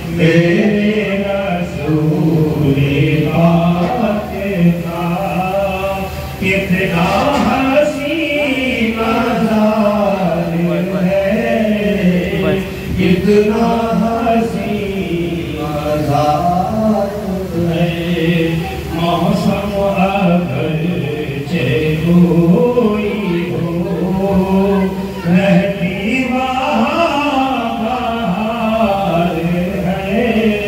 मेरे रसूल पाक का कितना हसीन ज़ालिम है, कितना हसीन ज़ालिम है। मौसम अगरचे कोई हो, रहती वहाँ बहार है,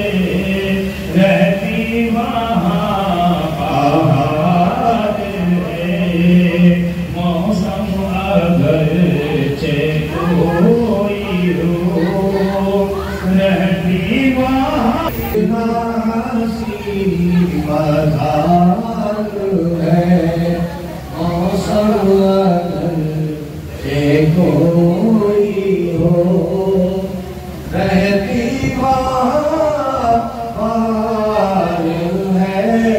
रहती वहाँ बहार है। मौसम अगरचे कोई हो, रहती वहाँ मज़ार है। मौसम अगरचे कोई हो, रहती वहाँ बहार है,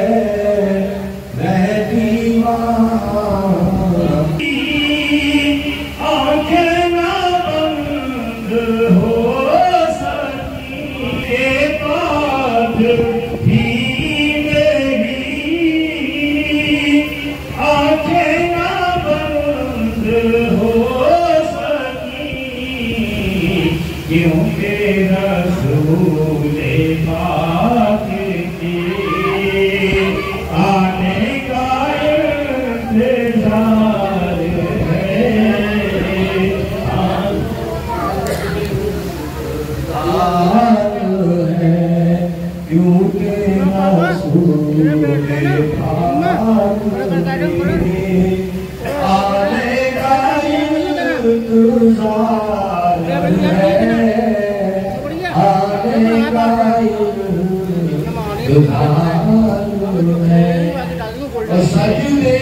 रहती वहाँ। आँखें ना बंद हो सकी के बाद भी मेरी, आँखें ना बंद हो सकी, क्योंकि रसूल पाक के आने का इंतजार है, क्योंकि रसूल पाक के आने का इंतजार है, आने का इंतजार है। सजदे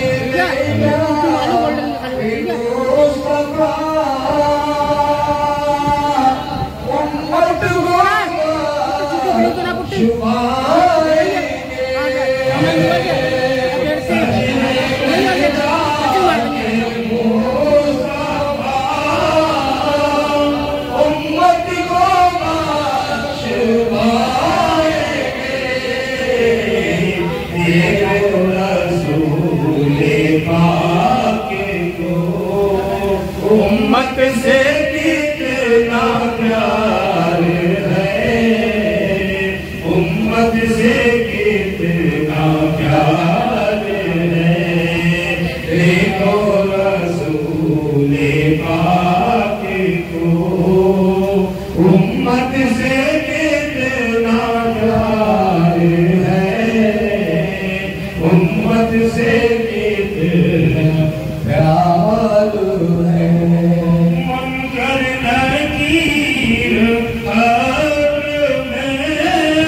उम्मत से कितना प्यार है, उम्मत से कितना प्यार है। देखो रसूल पाक को, उम्मत से कितना प्यार है, उम्मत से कितना प्यार है। मंकर नकीर कब्र में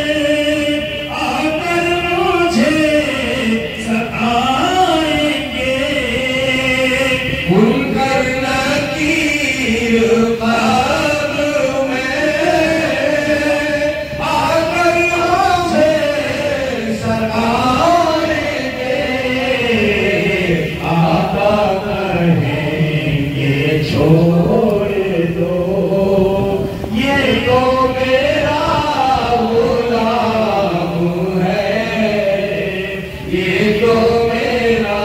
आकर मुझे सताएंगे, मंकर नकीर कब्र में आकर मुझे सताएंगे। आका कहेंगे छोड़ दो, ये तो मेरा गुलाम है, ये तो मेरा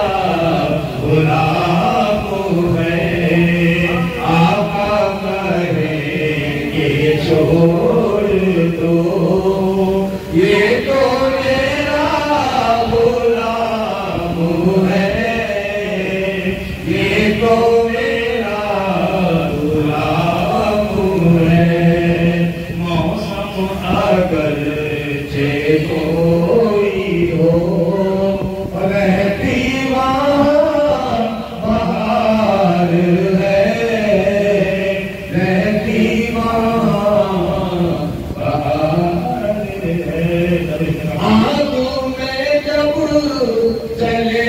गुलाम है। आका कहेंगे छोड़ दो, ये तो मेरा गुलाम है, ये तो मेरा गुलाम है। मौसम अगरचे कोई हो, रहती वहाँ बहार है, रहती वहाँ बहार है। आंखों में जब चले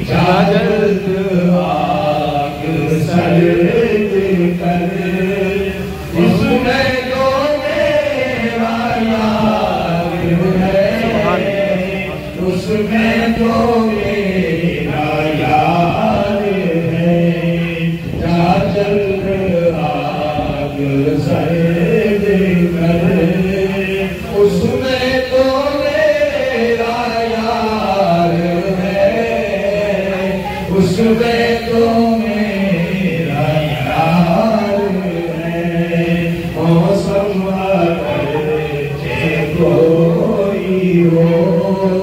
जल्द आग सर्द कर, उसमें जो मेरा यार है, उसमें जो मेरा यार है, जल्द आग सर्द कर, उसमें तो मेरा यार है, उसमें तो मेरा यार है। मौसम अगर कोई हो